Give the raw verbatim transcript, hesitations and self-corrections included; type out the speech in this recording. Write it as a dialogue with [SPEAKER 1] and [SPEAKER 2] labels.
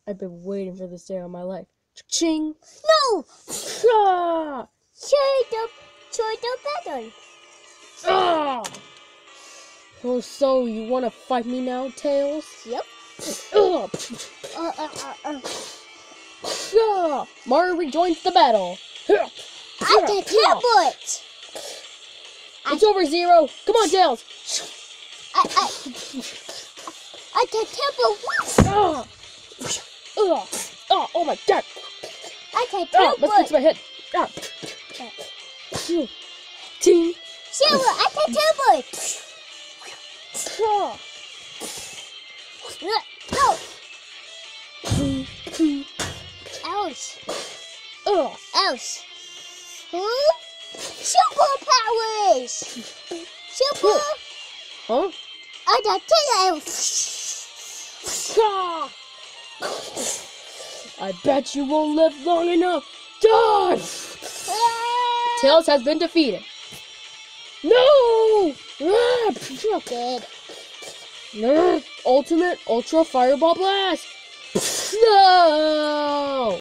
[SPEAKER 1] I've been waiting for this day all my life. Ching!
[SPEAKER 2] No!
[SPEAKER 1] Ah!
[SPEAKER 2] Try the, try the battle.
[SPEAKER 1] Ah! Oh, so you want to fight me now, Tails?
[SPEAKER 2] Yep.
[SPEAKER 1] Ugh.
[SPEAKER 2] Uh, uh, uh, uh.
[SPEAKER 1] Ah! Mario rejoins the battle.
[SPEAKER 2] I can tablet.
[SPEAKER 1] It's over, Zero. Come on, Tails.
[SPEAKER 2] I, I, I can tablet.
[SPEAKER 1] Ah! Ah! Ah! Oh my God!
[SPEAKER 2] I can
[SPEAKER 1] Ah! Let's fix
[SPEAKER 2] tablet.
[SPEAKER 1] my head. Ah! Ting!
[SPEAKER 2] Zero, I can tablet.
[SPEAKER 1] Ah!
[SPEAKER 2] No. Ouch.
[SPEAKER 1] Ugh.
[SPEAKER 2] Ouch. Huh? Superpowers. Super.
[SPEAKER 1] Huh?
[SPEAKER 2] I got tails.
[SPEAKER 1] Ah! I bet you won't live long enough. Die! Tails has been defeated. No! Ah!
[SPEAKER 2] Good.
[SPEAKER 1] Ultimate Ultra Fireball Blast! No!